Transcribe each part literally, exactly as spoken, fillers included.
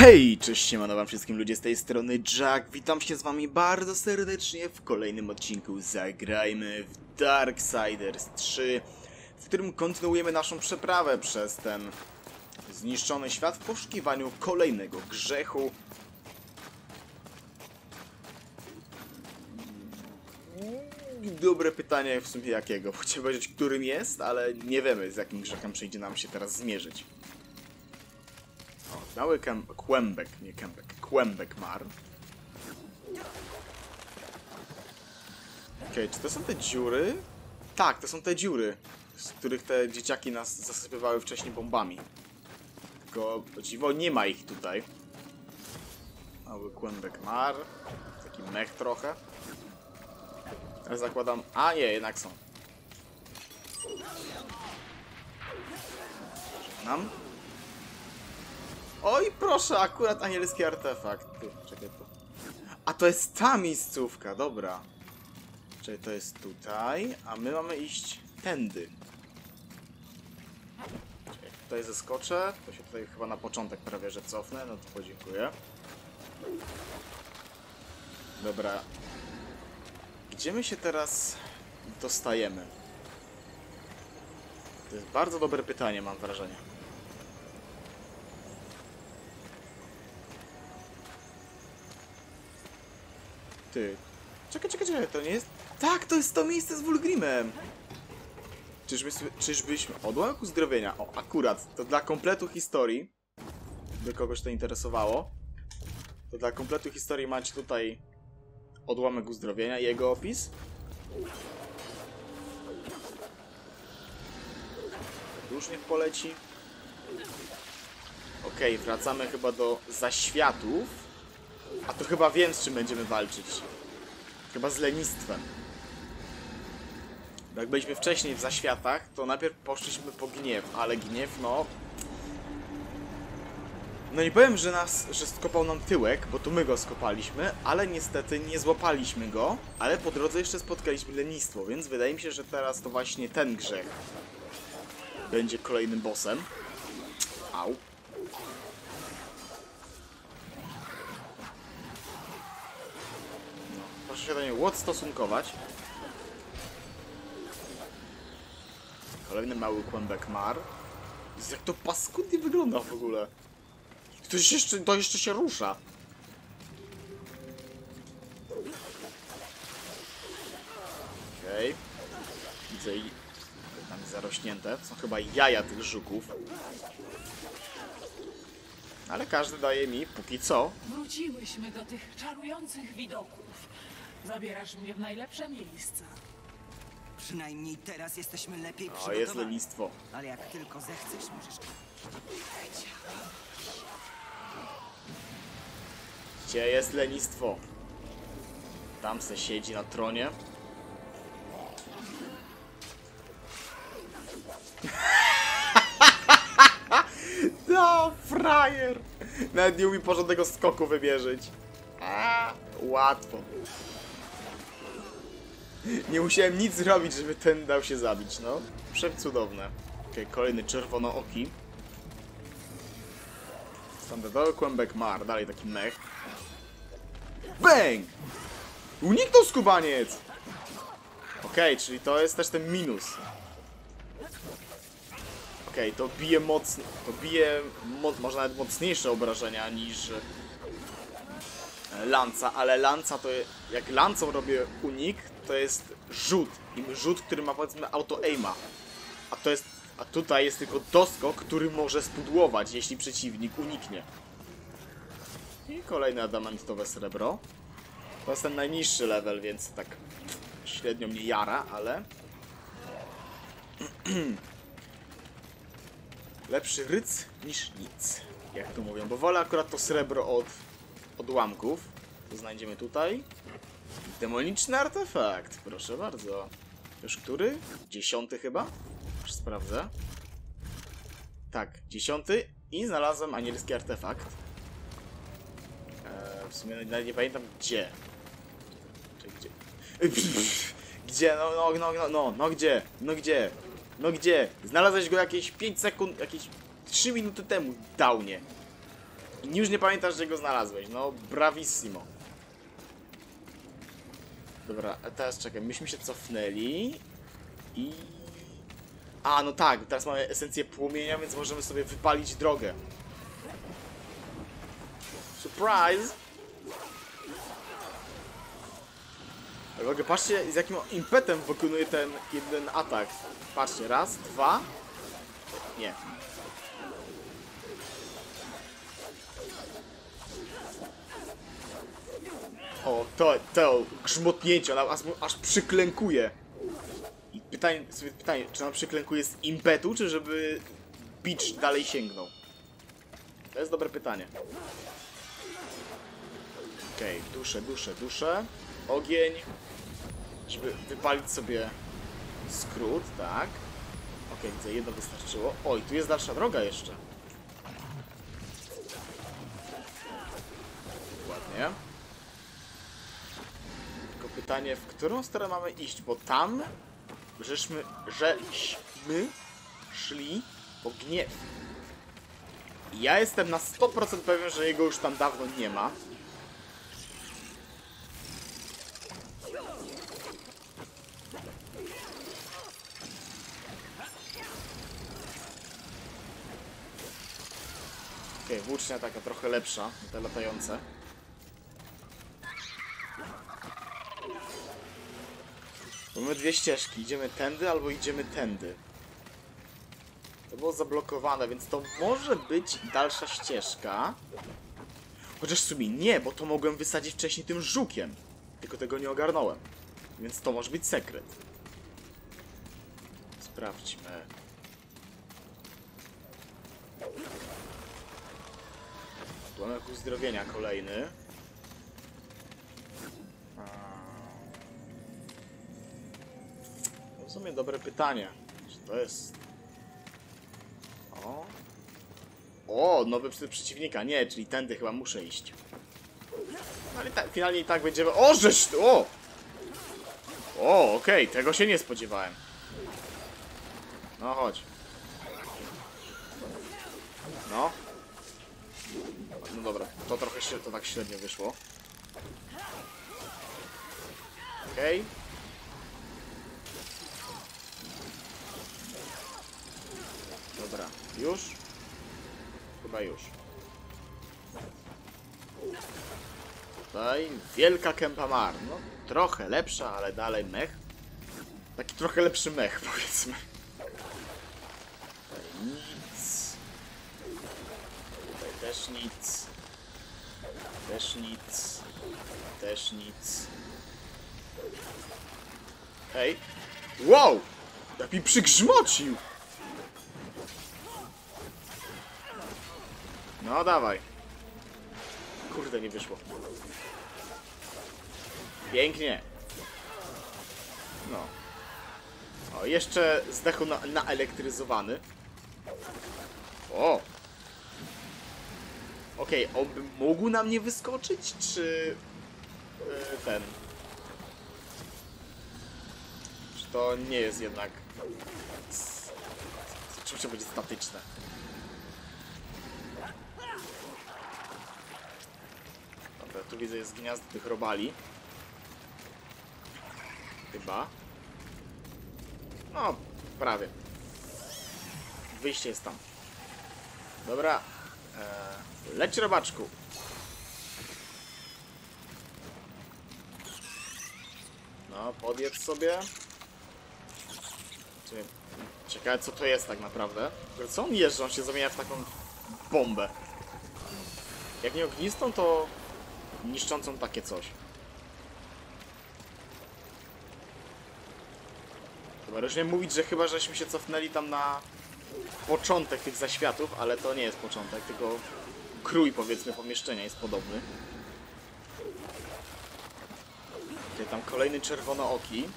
Hej, cześć, siemano wam wszystkim ludzie, z tej strony Jack. Witam się z wami bardzo serdecznie w kolejnym odcinku Zagrajmy w Darksiders trzy, w którym kontynuujemy naszą przeprawę przez ten zniszczony świat w poszukiwaniu kolejnego grzechu. Dobre pytanie w sumie jakiego. Chciałbym powiedzieć, którym jest, ale nie wiemy, z jakim grzechem przyjdzie nam się teraz zmierzyć. Mały kłębek, nie kębek, kłębek mar. Okej, okay, czy to są te dziury? Tak, to są te dziury, z których te dzieciaki nas zasypywały wcześniej bombami. Tylko, o dziwo, nie ma ich tutaj. Mały kłębek mar. Taki mech trochę. Ja zakładam... A nie, jednak są. Żegnam. Oj, proszę, akurat anielski artefakt. Tu, czekaj tu. A to jest ta miejscówka, dobra. Czyli to jest tutaj, a my mamy iść tędy. Czekaj, tutaj zeskoczę, to się tutaj chyba na początek prawie że cofnę, no to podziękuję. Dobra. Gdzie my się teraz dostajemy? To jest bardzo dobre pytanie, mam wrażenie. Ty. Czekaj, czekaj, czekaj, to nie jest... Tak, to jest to miejsce z Wulgrimem! Czyżbyśmy... Czyżbyśmy... Odłamek uzdrowienia. O, akurat. To dla kompletu historii. By kogoś to interesowało. To dla kompletu historii macie tutaj odłamek uzdrowienia i jego opis. Już niech poleci. Okej, okay, wracamy chyba do zaświatów. A to chyba wiem, z czym będziemy walczyć. Chyba z lenistwem. Bo jak byliśmy wcześniej w zaświatach, to najpierw poszliśmy po gniew, ale gniew, no... No nie powiem, że nas, że skopał nam tyłek, bo to my go skopaliśmy, ale niestety nie złapaliśmy go, ale po drodze jeszcze spotkaliśmy lenistwo, więc wydaje mi się, że teraz to właśnie ten grzech będzie kolejnym bossem. Au. Proszę się do niej odstosunkować. Kolejny mały kłębek mar. Jak to paskudnie wygląda w ogóle. To jeszcze, to jeszcze się rusza. Okej. Okay. Widzę i... Tam jest zarośnięte. To są chyba jaja tych żuków. Ale każdy daje mi, póki co... Wróciłyśmy do tych czarujących widoków. Zabierasz mnie w najlepsze miejsca. Przynajmniej teraz jesteśmy lepiej O, przygotowani. jest lenistwo. Ale jak tylko zechcesz, możesz... Gdzie jest lenistwo? Tam se siedzi na tronie. No, frajer! Nawet nie umie porządnego skoku wymierzyć. A, łatwo. Nie musiałem nic zrobić, żeby ten dał się zabić, no. Przecudowne. Okej, okay, kolejny czerwonooki. Standardowy kłębek mar, dalej taki mech. Bang! Uniknął skubaniec! Okej, okay, czyli to jest też ten minus. Okej, okay, to bije mocno, to bije mo może nawet mocniejsze obrażenia niż lanca, ale lanca to jest, jak lancą robię unik, to jest rzut. I rzut, który ma powiedzmy auto-aima. A to jest, a tutaj jest tylko doskok, który może spudłować, jeśli przeciwnik uniknie. I kolejne adamantowe srebro. To jest ten najniższy level, więc tak średnio mnie jara, ale... Lepszy ryc niż nic, jak tu mówią, bo wolę akurat to srebro od odłamków. To znajdziemy tutaj. Demoniczny artefakt, proszę bardzo. Już który? Dziesiąty chyba? Już sprawdzę. Tak, dziesiąty i znalazłem anielski artefakt. Eee, w sumie nawet nie pamiętam gdzie. Czy gdzie? Gdzie? No, no, no, no, no, no gdzie? No gdzie? No gdzie? Znalazłeś go jakieś pięć sekund, jakieś trzy minuty temu, downie. I już nie pamiętasz, gdzie go znalazłeś. No, bravissimo. Dobra, a teraz czekaj, myśmy się cofnęli i... A, no tak, teraz mamy esencję płomienia, więc możemy sobie wypalić drogę. Surprise! Ale w ogóle patrzcie, z jakim impetem wykonuje ten jeden atak. Patrzcie, raz, dwa... Nie. O, to, to grzmotnięcie, ona aż, aż przyklękuje. I pytanie, sobie pytanie, czy ona przyklękuje z impetu, czy żeby bicz dalej sięgnął? To jest dobre pytanie. Okej, okay, duszę, duszę, duszę. Ogień. Żeby wypalić sobie skrót, tak. Okej, okay, widzę, jedno wystarczyło. Oj, tu jest dalsza droga jeszcze. Ładnie. Tylko pytanie, w którą stronę mamy iść, bo tam żeśmy, żeśmy szli po gniew. I ja jestem na sto procent pewien, że jego już tam dawno nie ma. Okej, okay, włócznia taka trochę lepsza, te latające. Mamy dwie ścieżki, idziemy tędy albo idziemy tędy. To było zablokowane, więc to może być dalsza ścieżka. Chociaż w sumie nie, bo to mogłem wysadzić wcześniej tym żukiem. Tylko tego nie ogarnąłem. Więc to może być sekret. Sprawdźmy. Odłamek uzdrowienia kolejny. To w sumie dobre pytanie. Czy to jest... O, o nowy typ przeciwnika. Nie, czyli tędy chyba muszę iść. No ale tak, finalnie i tak będziemy... O, żeż! O! O, okej, okay, tego się nie spodziewałem. No, chodź. No. No dobra, to trochę się, to tak średnio wyszło. Okej. Okay. Dobra, już? Chyba już. Tutaj wielka kępa mar. No, trochę lepsza, ale dalej mech. Taki trochę lepszy mech, powiedzmy. Tutaj nic. Tutaj też nic. Też nic. Też nic. Hej. Wow! Jak mi przygrzmocił! No dawaj. Kurde, nie wyszło. Pięknie. No. O, jeszcze zdechł na, naelektryzowany. O! Okej, okay, on by mógł na mnie wyskoczyć, czy... Yy, ten... Czy to nie jest jednak... Czym się będzie statyczne? Dobra, tu widzę jest gniazdo tych robali. Chyba. No, prawie. Wyjście jest tam. Dobra. Eee, leć, robaczku. No, podjedź sobie. Ciekawe, co to jest tak naprawdę. Co on jeżdża? On się zamienia w taką bombę. Jak nie ognistą, to niszczącą takie coś. Chyba już nie mówić, że chyba żeśmy się cofnęli tam na początek tych zaświatów, ale to nie jest początek, tylko krój, powiedzmy, pomieszczenia jest podobny. Tutaj tam kolejny czerwonooki.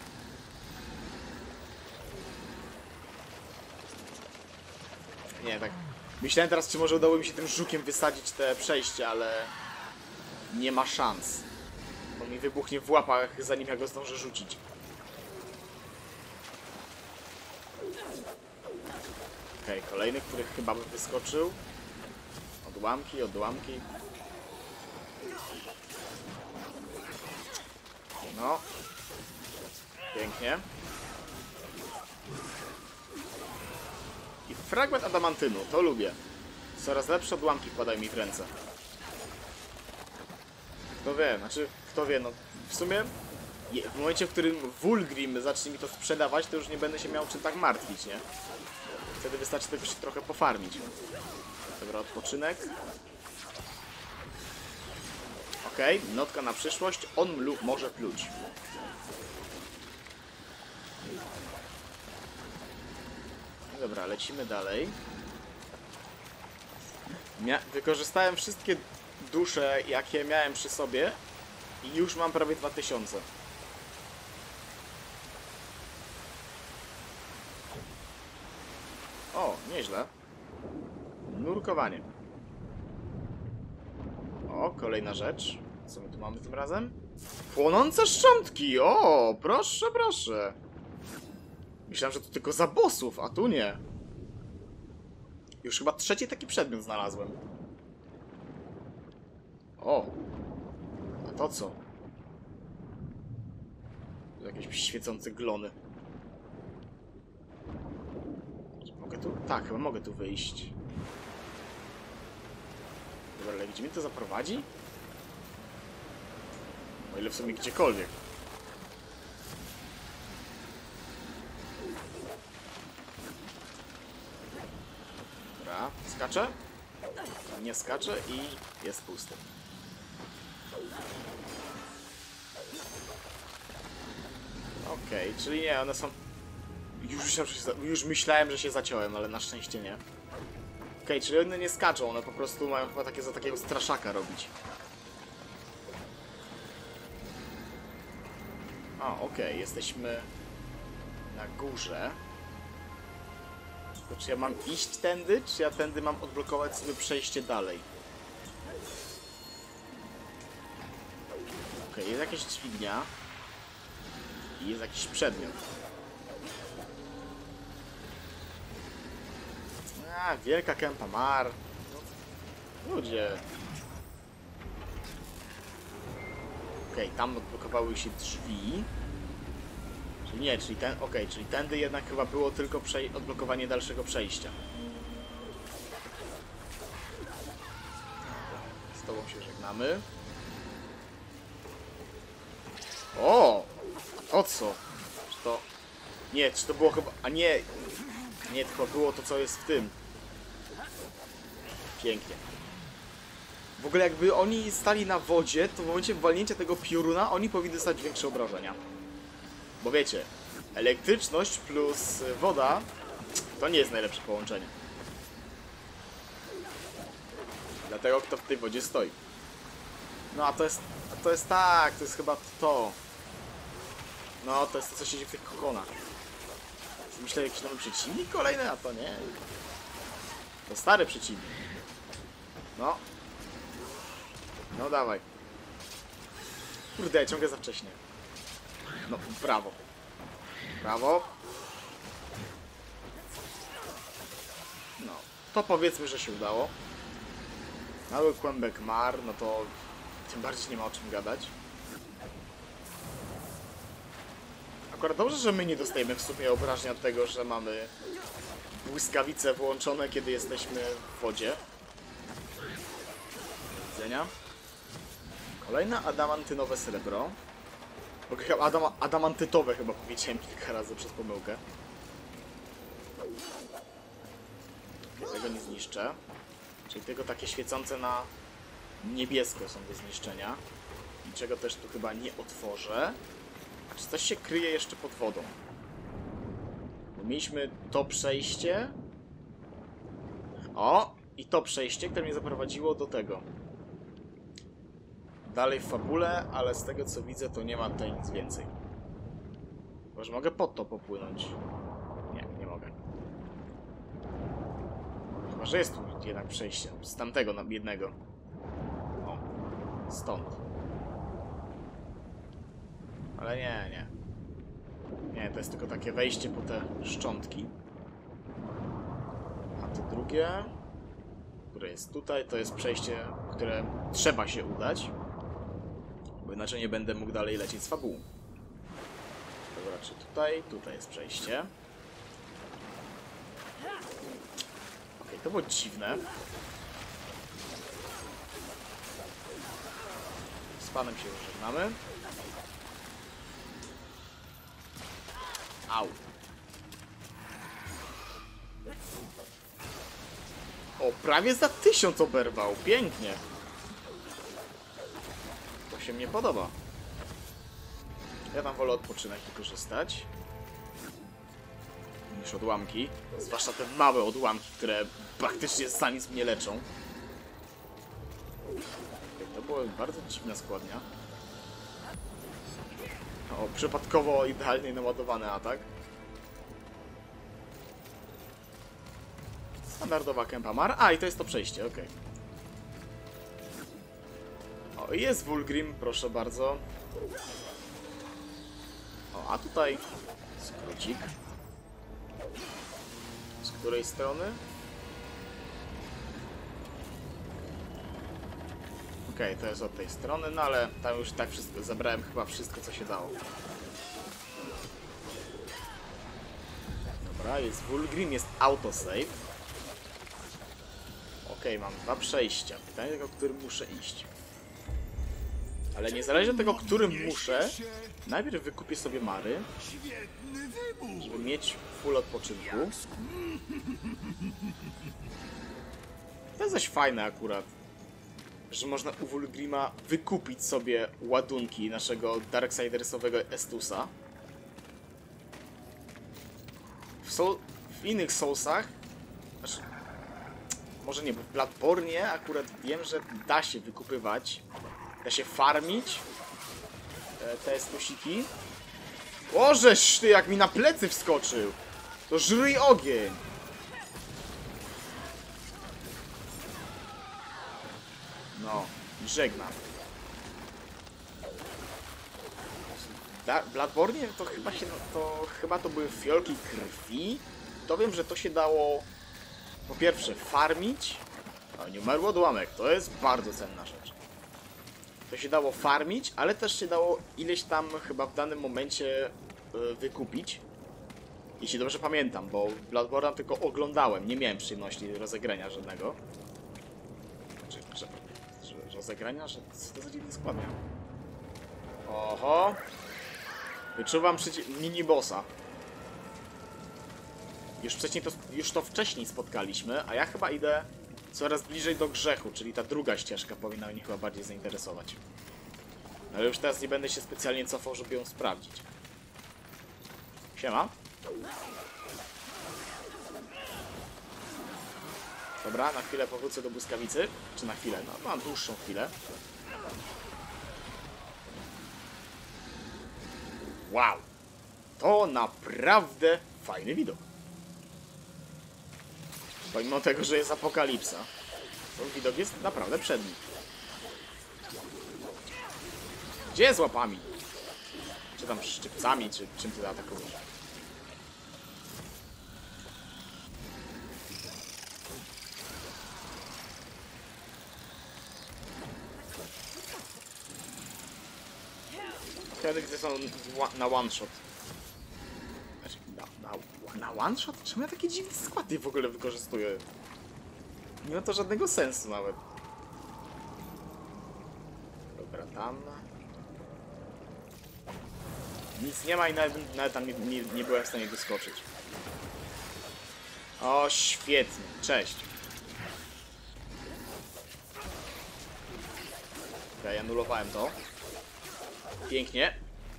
Nie, tak... Myślałem teraz, czy może udało mi się tym żukiem wysadzić te przejście, ale... Nie ma szans. On mi wybuchnie w łapach, zanim ja go zdążę rzucić. Okej, okay, kolejny, który chyba by wyskoczył. O, Odłamki, odłamki. No. Pięknie. I fragment adamantynu, to lubię. Coraz lepsze odłamki wpadają mi w ręce. Kto wie, znaczy, kto wie, no w sumie w momencie, w którym Vulgrim zacznie mi to sprzedawać, to już nie będę się miał czym tak martwić, nie? Wtedy wystarczy tylko się trochę pofarmić. Dobra, odpoczynek. Okej, okay, notka na przyszłość. On mlu może pluć. Dobra, lecimy dalej. Mia wykorzystałem wszystkie dusze, jakie miałem przy sobie i już mam prawie dwa tysiące. O, nieźle. Nurkowanie. O, kolejna rzecz. Co my tu mamy tym razem? Płonące szczątki! O, proszę, proszę. Myślałem, że to tylko za bossów, a tu nie. Już chyba trzeci taki przedmiot znalazłem. O! A to co? Jakieś świecące glony. Czy mogę tu? Tak, chyba mogę tu wyjść. Dobra, ale gdzie mnie to zaprowadzi? O ile w sumie gdziekolwiek. Dobra, skaczę? Nie skaczę i jest pusty. Okej, okay, czyli nie, one są... Już myślałem, że się, już myślałem, że się zaciąłem, ale na szczęście nie. Okej, okay, czyli one nie skaczą, one po prostu mają chyba takie za takiego straszaka robić. O, okej, okay, jesteśmy na górze. To czy ja mam iść tędy, czy ja tędy mam odblokować sobie przejście dalej? Okej, okay, jest jakaś dźwignia. I jest jakiś przedmiot. A, wielka kępa mar. Ludzie. Okej, okay, tam odblokowały się drzwi. Czyli nie, czyli ten... Okej, okay, czyli tędy jednak chyba było tylko odblokowanie dalszego przejścia. Z tobą się żegnamy. O! O co? Czy to... Nie, czy to było chyba... A nie! Nie, to chyba było to, co jest w tym. Pięknie. W ogóle jakby oni stali na wodzie, to w momencie walnięcia tego pioruna oni powinni dostać większe obrażenia. Bo wiecie, elektryczność plus woda to nie jest najlepsze połączenie. Dlatego kto w tej wodzie stoi. No a to jest... A to jest tak, to jest chyba to. No, to jest to, co się dzieje w tych kokonach. Myślę, jakiś nowy przeciwnik kolejny, a to nie. To stary przeciwnik. No. No dawaj. Kurde, ciągle za wcześnie. No, brawo. Brawo. No, to powiedzmy, że się udało. Mały kłębek mar, no to tym bardziej nie ma o czym gadać. Akurat dobrze, że my nie dostajemy w sumie obrażeń od tego, że mamy błyskawice włączone, kiedy jesteśmy w wodzie. Do widzenia. Kolejne adamantynowe srebro. Adam adamantytowe chyba powiedziałem kilka razy przez pomyłkę. Tego nie zniszczę. Czyli tylko takie świecące na niebiesko są do zniszczenia. Niczego też tu chyba nie otworzę. A czy coś się kryje jeszcze pod wodą? Bo mieliśmy to przejście. O! I to przejście, które mnie zaprowadziło do tego. Dalej w fabule, ale z tego co widzę, to nie ma tutaj nic więcej. Może mogę pod to popłynąć? Nie, nie mogę. Chyba, że jest tu jednak przejście. Z tamtego jednego. O, stąd. Ale nie, nie. Nie, to jest tylko takie wejście po te szczątki. A to drugie... Które które jest tutaj, to jest przejście, które trzeba się udać. Bo inaczej nie będę mógł dalej lecieć z fabułą. Dobra, czy tutaj? Tutaj jest przejście. Okej, to było dziwne. Z panem się już żegnamy. Au. O, prawie za tysiąc oberwał. Pięknie. To się mnie podoba. Ja tam wolę odpoczynek wykorzystać niż odłamki. Zwłaszcza te małe odłamki, które praktycznie za nic mnie leczą. To była bardzo dziwna składnia. O, przypadkowo idealnie naładowany atak. Standardowa kępa Mar. A, i to jest to przejście, okej. Okay. O, jest Wulgrim, proszę bardzo. O, a tutaj skrócik. Z której strony? Okej, okay, to jest od tej strony, no ale tam już tak wszystko, zabrałem chyba wszystko, co się dało. Dobra, jest Wulgrim, jest autosave. Okej, okay, mam dwa przejścia. Pytanie tylko, którym muszę iść. Ale niezależnie od tego, którym muszę, najpierw wykupię sobie Mary, żeby mieć full odpoczynku. To jest coś fajne akurat, że można u Wulgrima wykupić sobie ładunki naszego Darksidersowego Estusa. W, Soul, w innych Soulsach, znaczy, może nie, bo w Bloodborne akurat wiem, że da się wykupywać, da się farmić te Estusiki. O, żeż ty, jak mi na plecy wskoczył! To żryj ogień! No, żegnam. W Bloodborne to chyba się, to chyba to były fiolki krwi. To wiem, że to się dało po pierwsze farmić. O, nie umarły odłamek, to jest bardzo cenna rzecz. To się dało farmić, ale też się dało ileś tam chyba w danym momencie yy, wykupić. Jeśli dobrze pamiętam, bo Bloodborne tylko oglądałem, nie miałem przyjemności rozegrania żadnego. Znaczy, że, że rozegrania? Że, co to za dziwny skład miał? Oho! Wyczuwam mini-bossa. Już wcześniej to, już to wcześniej spotkaliśmy, a ja chyba idę coraz bliżej do grzechu, czyli ta druga ścieżka powinna mnie chyba bardziej zainteresować. Ale już teraz nie będę się specjalnie cofał, żeby ją sprawdzić. Siema. Dobra, na chwilę powrócę do błyskawicy. Czy na chwilę? No, mam dłuższą chwilę. Wow! To naprawdę fajny widok. Pomimo tego, że jest apokalipsa, to widok jest naprawdę przedni. Gdzie z łapami? Czy tam szczypcami, czy czym ty atakujesz? Wtedy, gdy są na one shot. Znaczy, na, na, na one shot? Czemu ja takie dziwne składy w ogóle wykorzystuję? Nie ma to żadnego sensu nawet. Dobra, tam. Nic nie ma i nawet, nawet tam nie, nie, nie byłem w stanie wyskoczyć. O, świetnie. Cześć. Ja okay, anulowałem to. Pięknie.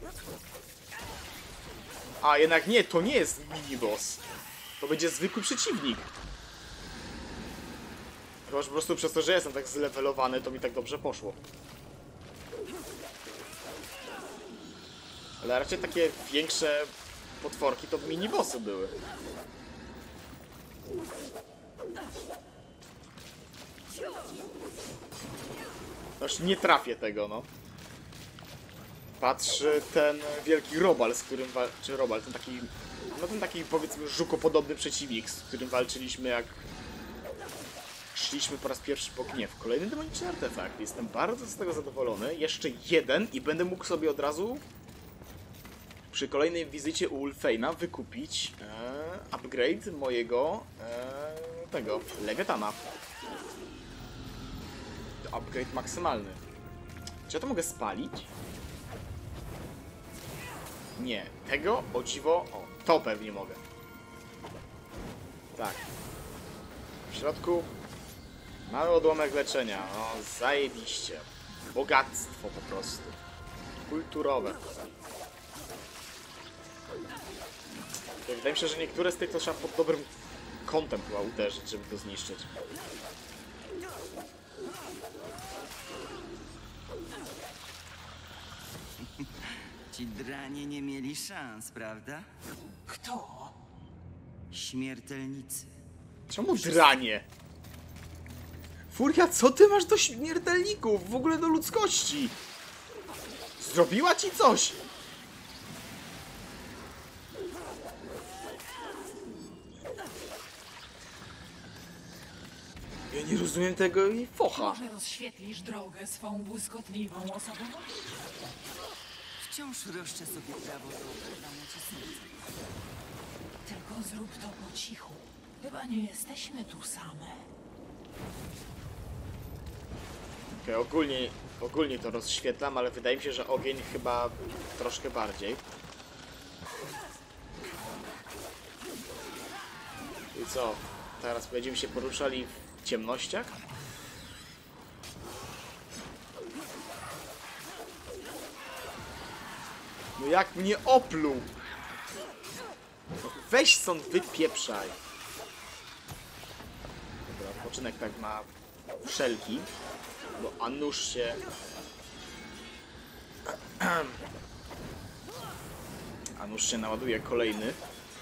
A, jednak nie, to nie jest mini-boss. To będzie zwykły przeciwnik. Chyba, że po prostu przez to, że jestem tak zlevelowany, to mi tak dobrze poszło. Ale raczej takie większe potworki to mini-bossy były. Aż nie trafię tego, no. Patrz, ten wielki robal, z którym wal... czy robal, ten taki... No ten taki, powiedzmy, żukopodobny przeciwnik, z którym walczyliśmy jak... szliśmy po raz pierwszy po gniew. Kolejny demoniczny artefakt. Jestem bardzo z tego zadowolony. Jeszcze jeden i będę mógł sobie od razu przy kolejnej wizycie u Ulfheina wykupić e, upgrade mojego e, tego Lewiatana. Upgrade maksymalny. Czy ja to mogę spalić? Nie. Tego, o dziwo... O, to pewnie mogę. Tak. W środku mały odłamek leczenia. No, zajebiście. Bogactwo po prostu. Kulturowe. Wydaje mi się, że niektóre z tych to trzeba pod dobrym kątem chyba uderzyć, żeby to zniszczyć. Ci dranie nie mieli szans, prawda? Kto? Śmiertelnicy. Czemu dranie? Furia, co ty masz do śmiertelników? W ogóle do ludzkości? Zrobiła ci coś? Ja nie rozumiem tego i focha. Może rozświetlisz drogę swą błyskotliwą osobowością? Wciąż roszczę sobie prawo do okradania ci serca. Tylko zrób to po cichu. Chyba nie jesteśmy tu same. Okay, ogólnie, ogólnie to rozświetlam, ale wydaje mi się, że ogień chyba troszkę bardziej. I co? Teraz będziemy się poruszali w ciemnościach? No jak mnie opluł! Weź stąd, wypieprzaj! Dobra, odpoczynek tak ma wszelki, bo a nuż się... A nuż się naładuje kolejny.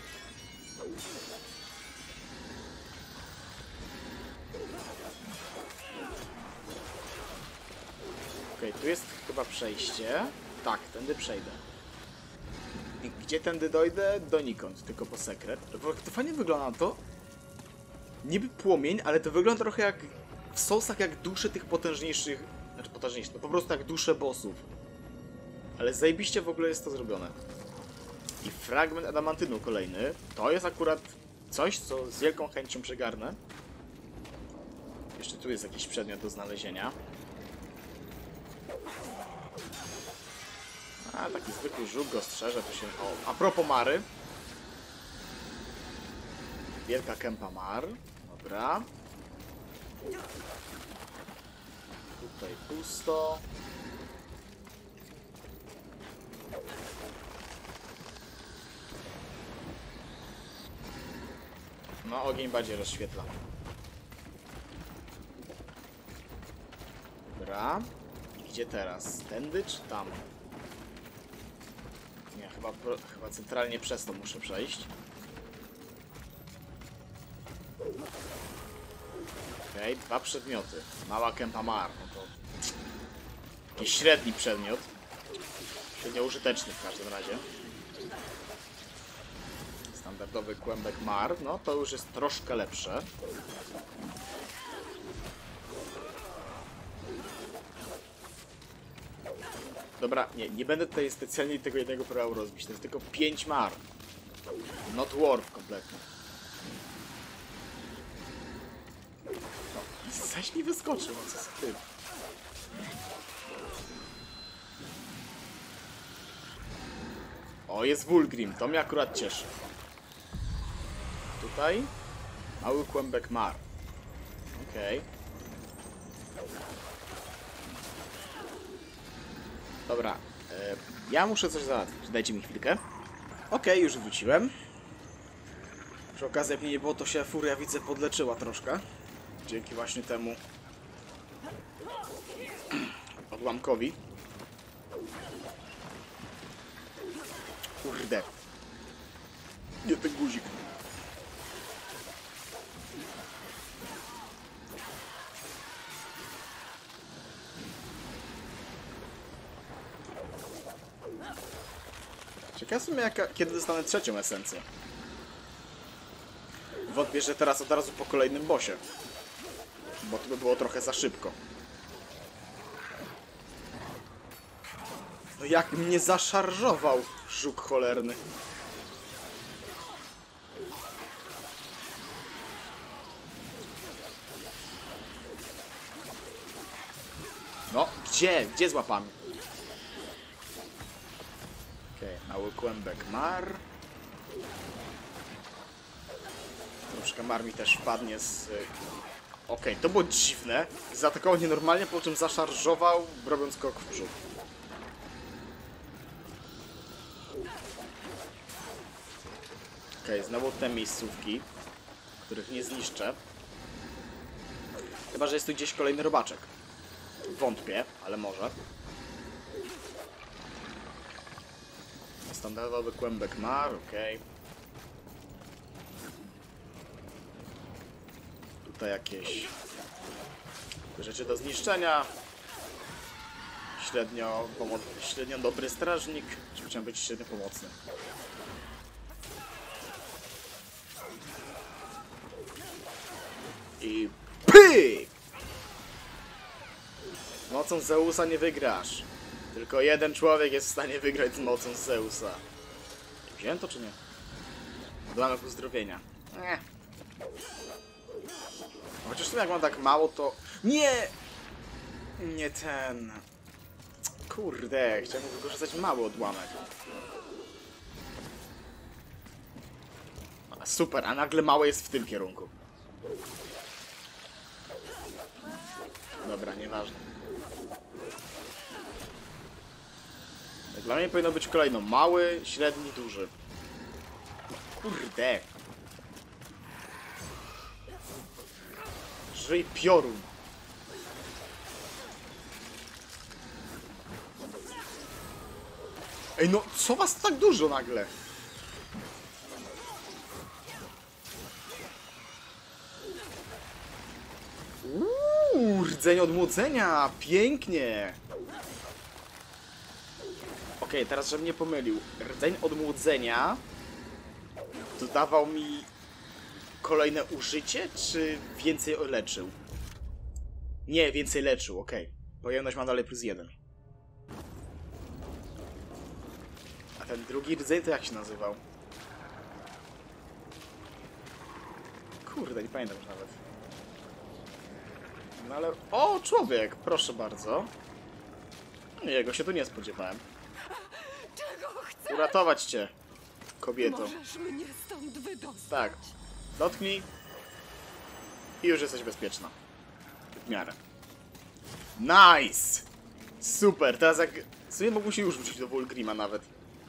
Okej, okay, tu jest chyba przejście. Tak, tędy przejdę. I gdzie tędy dojdę? Donikąd, tylko po sekret. To fajnie wygląda to. Niby płomień, ale to wygląda trochę jak w Soulsach, jak dusze tych potężniejszych... Znaczy potężniejszych, no po prostu jak dusze bossów. Ale zajebiście w ogóle jest to zrobione. I fragment adamantynu kolejny. To jest akurat coś, co z wielką chęcią przegarnę. Jeszcze tu jest jakiś przedmiot do znalezienia. A, taki zwykły żuk go strzeże, to się... O, a propos Mary. Wielka kępa Mar. Dobra. Tutaj pusto. No, ogień bardziej rozświetla. Dobra. I gdzie teraz? Tędy czy tam? Nie, chyba, chyba centralnie przez to muszę przejść. Okej, okay, dwa przedmioty. Mała kępa Mar. No to... Jakiś średni przedmiot. Średnio użyteczny w każdym razie. Standardowy kłębek Mar. No to już jest troszkę lepsze. Dobra, nie, nie będę tutaj specjalnie tego jednego próbował rozbić. To jest tylko pięć Mar. Not worth kompletnie. No, zaś mi wyskoczył, no co z tym? O, jest Wulgrim, to mnie akurat cieszy. Tutaj mały kłębek Mar. Okej. Okay. Dobra, e, ja muszę coś załatwić. Dajcie mi chwilkę. Okej, okay, już wróciłem. Przy okazji, jak mnie nie było, to się Furia, widzę, podleczyła troszkę. Dzięki właśnie temu odłamkowi. Kurde. Nie ten guzik. Ciekawe w sumie, jaka, kiedy dostanę trzecią esencję. Wątpię, że teraz od razu po kolejnym bossie. Bo to by było trochę za szybko. No jak mnie zaszarżował żuk cholerny. No, gdzie? Gdzie złapamy? Okej, okay, mały kłębek mar. Troszkę mar mi też wpadnie z... Okej, okay, to było dziwne. Zaatakował nienormalnie, po czym zaszarżował, robiąc krok w przód. Okej, okay, znowu te miejscówki, których nie zniszczę. Chyba że jest tu gdzieś kolejny robaczek. Wątpię, ale może. Standardowy kłębek mar, okej. Okay. Tutaj jakieś rzeczy do zniszczenia. Średnio, średnio dobry strażnik. Czy chciałem być średnio pomocny? I pyk! Mocą Zeusa nie wygrasz. Tylko jeden człowiek jest w stanie wygrać z mocą Zeusa. Wziąłem to czy nie? Dodamek uzdrowienia. Nie. Chociaż jak mam tak mało, to... Nie! Nie ten... Kurde, chciałem wykorzystać mały odłamek. Super, a nagle małe jest w tym kierunku. Dobra, nieważne. Dla mnie powinno być kolejno mały, średni, duży. Kurde. Żyj piorun. Ej, no co was tak dużo nagle? Uuu, rdzeń odmłodzenia, pięknie. Okej, okay, teraz żebym nie pomylił. Rdzeń odmłodzenia dodawał mi kolejne użycie, czy więcej leczył? Nie, więcej leczył, okej. Okay. Pojemność ma dalej plus jeden. A ten drugi rdzeń to jak się nazywał? Kurde, nie pamiętam już nawet. No ale... O, człowiek! Proszę bardzo. Jego się tu nie spodziewałem. Czego chcesz? Uratować cię, kobieto. Możesz mnie stąd wydostać. Tak. Dotknij i już jesteś bezpieczna. W miarę. Nice! Super, teraz jak... W sumie mógłbym się już wrócić do Wulgrima nawet.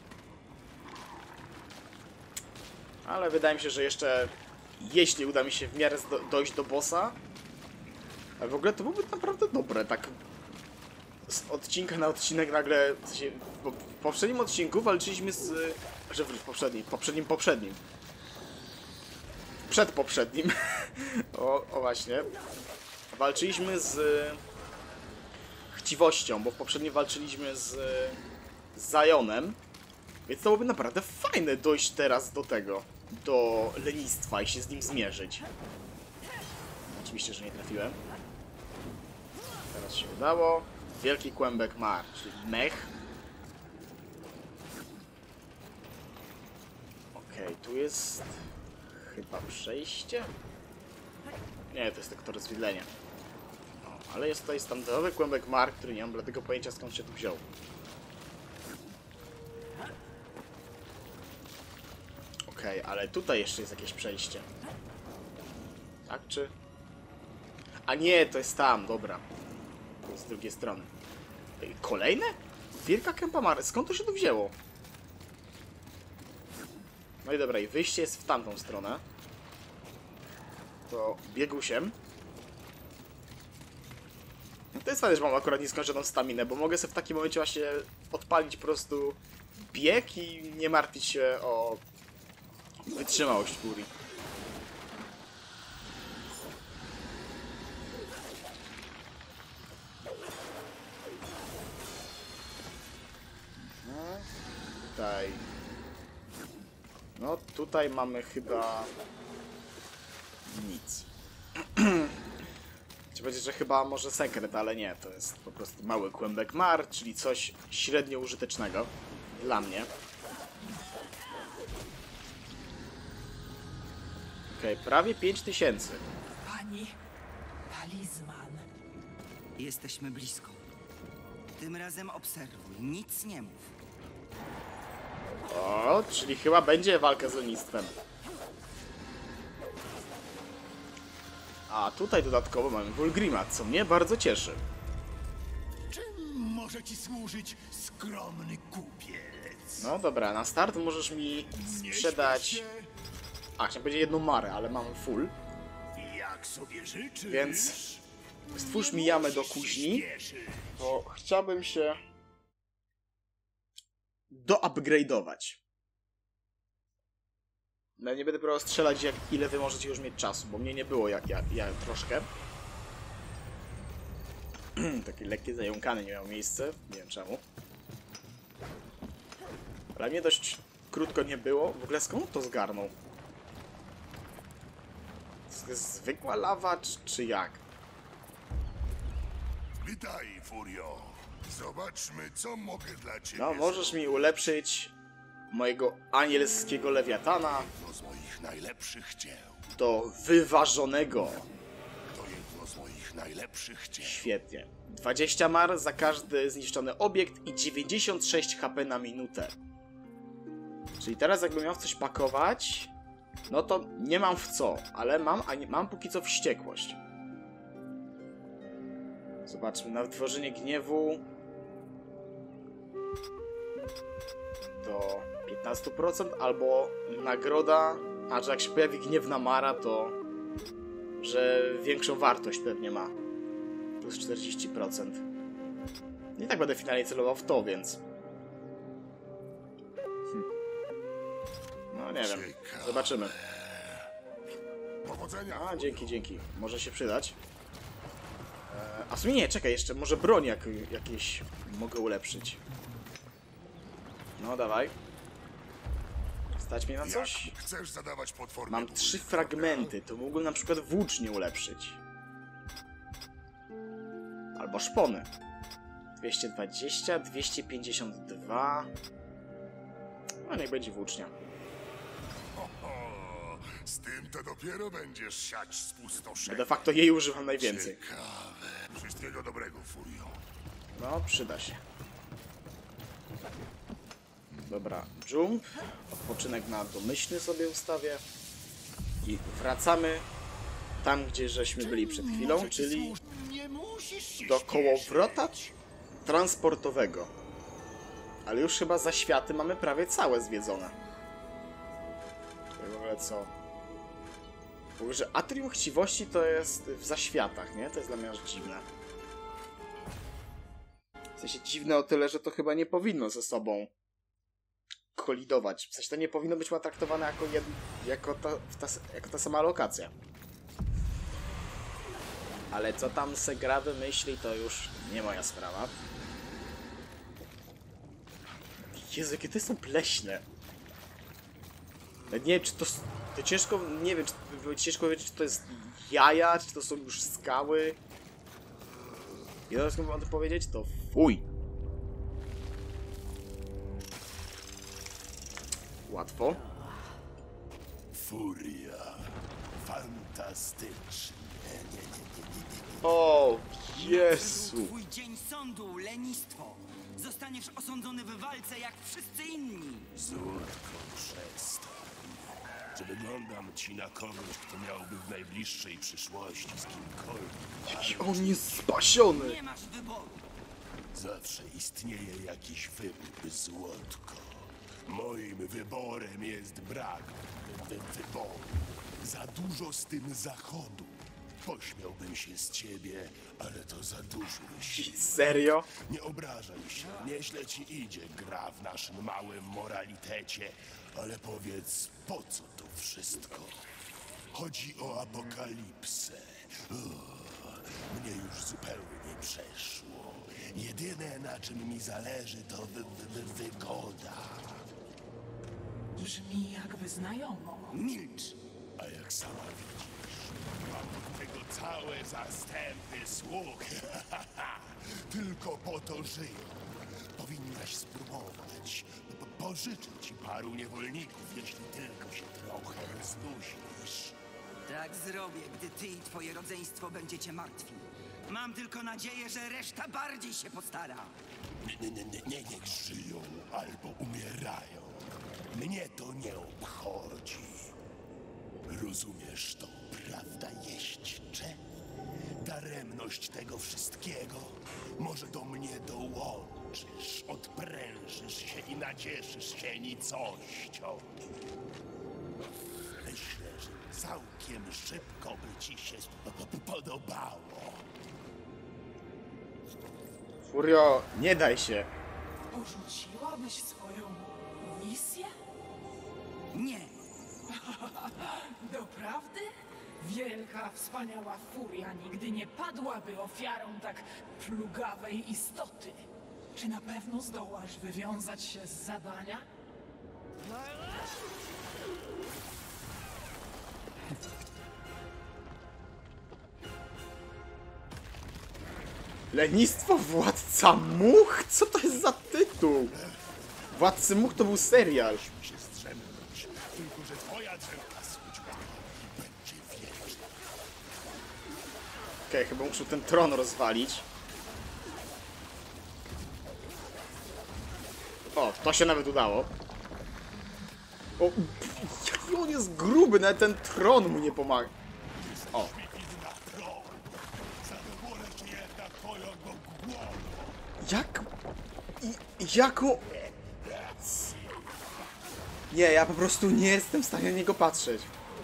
Ale wydaje mi się, że jeszcze... Jeśli uda mi się w miarę do, dojść do bossa... Ale w ogóle to byłoby naprawdę dobre, tak... Z odcinka na odcinek nagle... W, sensie, w poprzednim odcinku walczyliśmy z... Że w poprzednim, poprzednim, poprzednim. Przedpoprzednim. o, o właśnie. Walczyliśmy z... Chciwością, bo w poprzednim walczyliśmy z... z Zionem. Więc to byłoby naprawdę fajne dojść teraz do tego. Do lenistwa i się z nim zmierzyć. Oczywiście, że nie trafiłem. Teraz się udało. Wielki kłębek mar, czyli mech. Okej, okay, tu jest... Chyba przejście? Nie, to jest tylko to rozwidlenie. No, ale jest tutaj standardowy kłębek mar, który nie mam dlatego pojęcia skąd się tu wziął. Okej, okay, ale tutaj jeszcze jest jakieś przejście. Tak czy... A nie, to jest tam, dobra. To jest z drugiej strony. Kolejne? Wielka kępa mar. Skąd to się tu wzięło? No i dobra, i wyjście jest w tamtą stronę. To biegusiem. To jest fajne, że mam akurat nieskończoną staminę, bo mogę sobie w takim momencie właśnie odpalić po prostu bieg i nie martwić się o wytrzymałość furii. Tutaj. No tutaj mamy chyba nic. Chciałem powiedzieć, że chyba może sekret, ale nie. To jest po prostu mały kłębek mar, czyli coś średnio użytecznego. Dla mnie. Okej, okay, prawie pięć tysięcy. Pani, talizman. Jesteśmy blisko. Tym razem obserwuj, nic nie mów. O, czyli chyba będzie walka z lenistwem. A tutaj dodatkowo mamy Wulgrima, co mnie bardzo cieszy. Czym może ci służyć skromny kupiec? No dobra, na start możesz mi Nie sprzedać... śpiesz się, A, chciałem powiedzieć jedną marę, ale mam full. jak sobie życzysz. Więc stwórz mi jamę do kuźni. To chciałbym się doupgrade'ować. No nie będę próbował strzelać, jak ile wy możecie już mieć czasu, bo mnie nie było jak ja, ja troszkę. Takie lekkie zająkany nie miało miejsca, nie wiem czemu. Ale mnie dość krótko nie było. W ogóle skąd to zgarnął? To jest zwykła lawa, czy, czy jak? Witaj, Furio. Zobaczmy, co mogę dla ciebie No, możesz mi ulepszyć mojego anielskiego lewiatana jedno z moich najlepszych dzieł. do wyważonego. To jedno z moich najlepszych dzieł. Świetnie. dwadzieścia mar za każdy zniszczony obiekt i dziewięćdziesiąt sześć H P na minutę. Czyli teraz jakbym miał w coś pakować, no to nie mam w co, ale mam, a nie, mam póki co wściekłość. Zobaczmy, na wytworzenie gniewu do piętnaście procent albo nagroda, a że jak się pojawi gniewna mara, to że większą wartość pewnie ma. Plus czterdzieści procent. Nie tak będę finalnie celował w to, więc... Hm. No nie wiem. Ciekawe. Zobaczymy. Powodzenia. A, dzięki, dzięki. Może się przydać. Eee, a w sumie nie, czekaj jeszcze. Może broń jak, jakieś mogę ulepszyć. No, dawaj. Stać mnie na coś? Jak chcesz zadawać potworne Mam bóle, trzy prawda? fragmenty, to mógłbym na przykład włócznie ulepszyć. Albo szpony. dwieście dwadzieścia, dwieście pięćdziesiąt dwa. No niech będzie włócznia. O, z tym to dopiero będziesz siać Ja spustoszenie. de facto jej używam najwięcej. Ciekawe. Wszystkiego dobrego, Furio. No, przyda się. Dobra, jump. Odpoczynek na domyślny sobie ustawię. I wracamy tam, gdzie żeśmy byli przed chwilą, Może ci czyli służy- Nie musisz się do śpieszyć. kołowrota transportowego. Ale już chyba za światy mamy prawie całe zwiedzone. To w ogóle co? W ogóle, że Atrium Chciwości to jest w zaświatach, nie? To jest dla mnie aż dziwne. W sensie dziwne o tyle, że to chyba nie powinno ze sobą kolidować. W sensie to nie powinno być traktowane jako, jed... jako, ta, ta, jako ta sama lokacja. Ale co tam se gra wymyśli, to już nie moja sprawa. Jezu, jakie to są pleśne. Nawet nie wiem, czy to... To ciężko... Nie wiem, czy... Ciężko powiedzieć, czy to jest jaja, czy to są już skały. Jedyne, co mogę powiedzieć, to fuj. Łatwo. Furia. Fantastycznie. Nie, nie, nie, nie, nie. O, Nadszedł Jezu. twój dzień sądu, lenistwo. Zostaniesz osądzony w walce jak wszyscy inni. Złotko, przestań. Czy wyglądam ci na kogoś, kto miałby w najbliższej przyszłości z kimkolwiek? I on jest spasiony. Nie masz wyboru. Zawsze istnieje jakiś wybór, Złotko. Moim wyborem jest brak wy wyboru. Za dużo z tym zachodu. Pośmiałbym się z ciebie, ale to za duży wysiłek. Serio? Nie obrażaj się, nieźle ci idzie gra w naszym małym moralitecie, ale powiedz, po co to wszystko? Chodzi o apokalipsę. Uff, mnie już zupełnie przeszło. Jedyne, na czym mi zależy, to wy wy wygoda. Brzmi jakby znajomo. Milcz. A jak sama widzisz, Mam do tego całe zastępy sług. Tylko po to żyją. Powinnaś spróbować. Po- Pożyczę ci paru niewolników, jeśli tylko się trochę znudzisz. Tak zrobię, gdy ty i twoje rodzeństwo będziecie martwi. Mam tylko nadzieję, że reszta bardziej się postara. Nie, nie, nie, nie, niech żyją albo umierają. Mnie to nie obchodzi. Rozumiesz to, prawda, jeźdźcze? Daremność tego wszystkiego. Może do mnie dołączysz, odprężysz się i nacieszysz się nicością. Myślę, że całkiem szybko by ci się p- p- podobało. Furio, nie daj się. Porzuciłabyś swoją misję? Nie, Doprawdy? Wielka, wspaniała furia nigdy nie padłaby ofiarą tak plugawej istoty. Czy na pewno zdołasz wywiązać się z zadania? Lenistwo Władca Much? Co to jest za tytuł? Władcy Much to był serial. Musimy się strzemnąć, tylko że twoja drzemka służba będzie wieczna. Okej, okay, chyba muszę ten tron rozwalić. O, to się nawet udało. O, pff, jaki on jest gruby, nawet ten tron mu nie pomaga. O, Na tron. Zadowolę się jednak twoją głową. jak... I, jaką... Nie, ja po prostu nie jestem w stanie na niego patrzeć.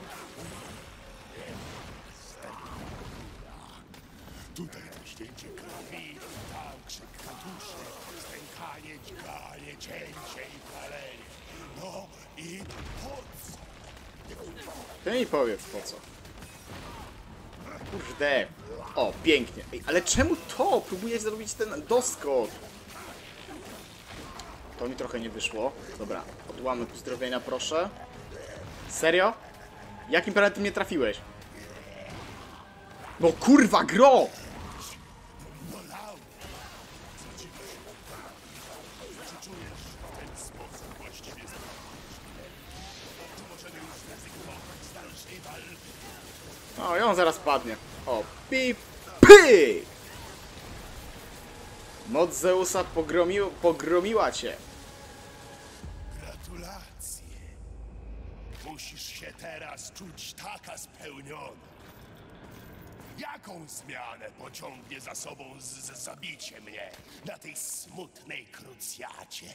Tutaj trząśnięcie krwi, tam krzyk katuszy, stękanie, dźganie, cięcie i palenie. No i po co? Ty mi powiedz po co. Kurde. O, pięknie. Ej, ale czemu to? Próbuję zrobić ten doskok. To mi trochę nie wyszło. Dobra, odłamek uzdrowienia, proszę. Serio? Jakim planetem nie trafiłeś? No kurwa, gro! Bolało. Co ci Czy czujesz w ten sposób właściwie zakończyć? Czy możemy już zrezygnować z dalszej walki? O, i on zaraz padnie. O, pi, py! Moc Zeusa pogromił, pogromiła cię. Gratulacje. Musisz się teraz czuć taka spełniona. Jaką zmianę pociągnie za sobą z, z zabicie mnie na tej smutnej krucjacie?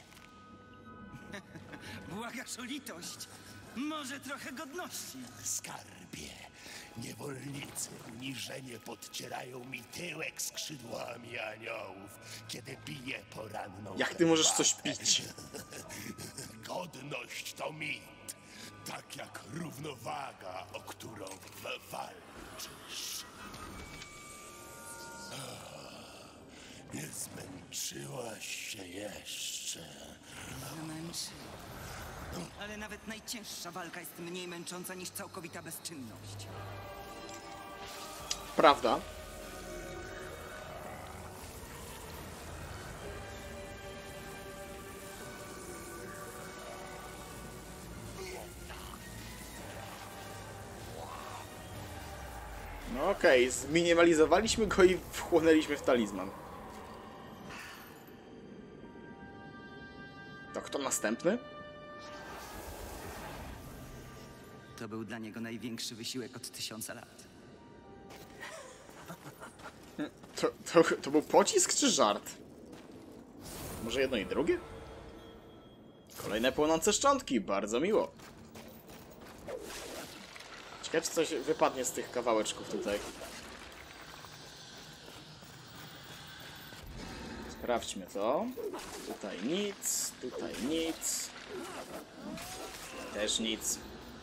błagasz o litość. Może trochę godności. Skarbie, niewolnicy uniżenie podcierają mi tyłek skrzydłami aniołów, kiedy biję poranną Jak ty możesz herbatę. coś pić? Godność to mit, tak jak równowaga, o którą w- walczysz. Ah, nie zmęczyłaś się jeszcze. Męczy. Ale nawet najcięższa walka jest mniej męcząca niż całkowita bezczynność. Prawda? No okej, okay. Zminimalizowaliśmy go i wchłonęliśmy w talizman. To kto następny? To był dla niego największy wysiłek od tysiąca lat. To, to, to był pocisk czy żart? Może jedno i drugie? Kolejne płonące szczątki, bardzo miło. Ciekawe, czy coś wypadnie z tych kawałeczków tutaj. Sprawdźmy to. Tutaj nic, tutaj nic. Też nic.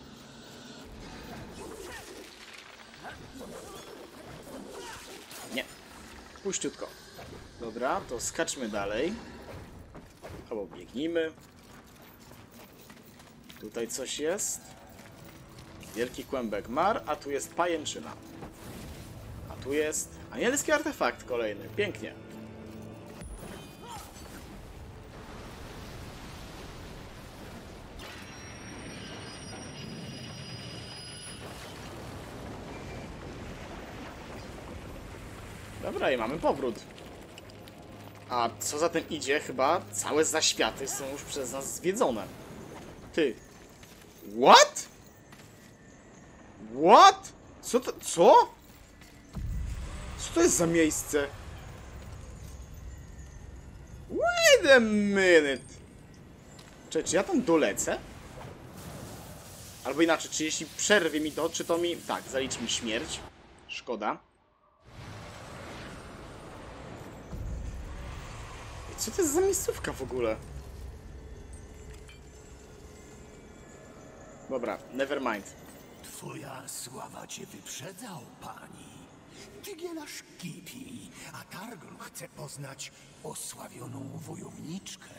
Nie. Puściutko. Dobra, to skaczmy dalej. Albo biegnijmy. Tutaj coś jest. Wielki kłębek mar, a tu jest pajęczyna. A tu jest anielski artefakt kolejny. Pięknie. Dobra, i mamy powrót. A co za tym idzie, chyba całe zaświaty są już przez nas zwiedzone. Ty. What? What? Co to? Co? Co to jest za miejsce? Wait a minute. Czy, czy ja tam dolecę? Albo inaczej, czy jeśli przerwie mi to, czy to mi... Tak, zalicz mi śmierć. Szkoda. Co to jest za miejscówka w ogóle? Dobra, never mind. Twoja sława cię wyprzedzał, pani. Ty gielasz kipi, a Targon chce poznać osławioną wojowniczkę.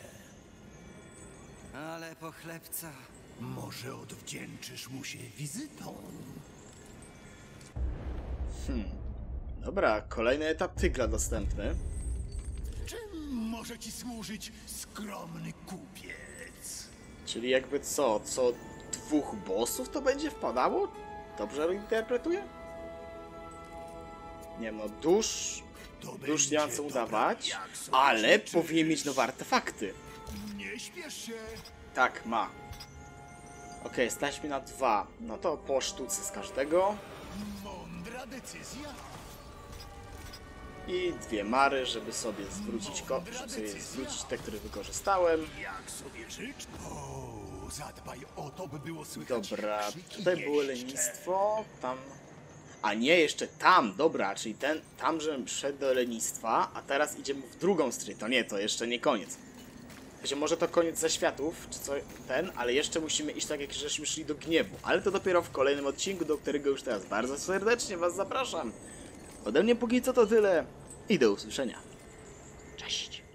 Ale pochlebca. Może odwdzięczysz mu się wizytą? Dobra, kolejny etap tygla dostępny. Czym może ci służyć skromny kupiec? Czyli jakby co? Co dwóch bossów to będzie wpadało? Dobrze interpretuję? Nie wiem, no dusz... To Dusz nie ma będzie co dobra, udawać, jak sobie ale życzysz. powinien mieć nowe artefakty. Nie śpiesz się. Tak, ma. Okej, stać mi na dwa. No to po sztuce z każdego. Mądra decyzja. I dwie mary, żeby sobie zwrócić ko żeby sobie zwrócić te, które wykorzystałem. Jak sobie życz? O, zadbaj o to, by było słychać Dobra, krzyki tutaj było jeźdźcze. lenistwo, tam... A nie, jeszcze tam, dobra, czyli ten, tam, żebym szedł do lenistwa, a teraz idziemy w drugą stronę. To nie, to jeszcze nie koniec. Wiecie, może to koniec zaświatów, czy co, ten, ale jeszcze musimy iść tak, jak żeśmy szli do gniewu. Ale to dopiero w kolejnym odcinku, do którego już teraz bardzo serdecznie was zapraszam. Ode mnie póki co to tyle i do usłyszenia. Cześć!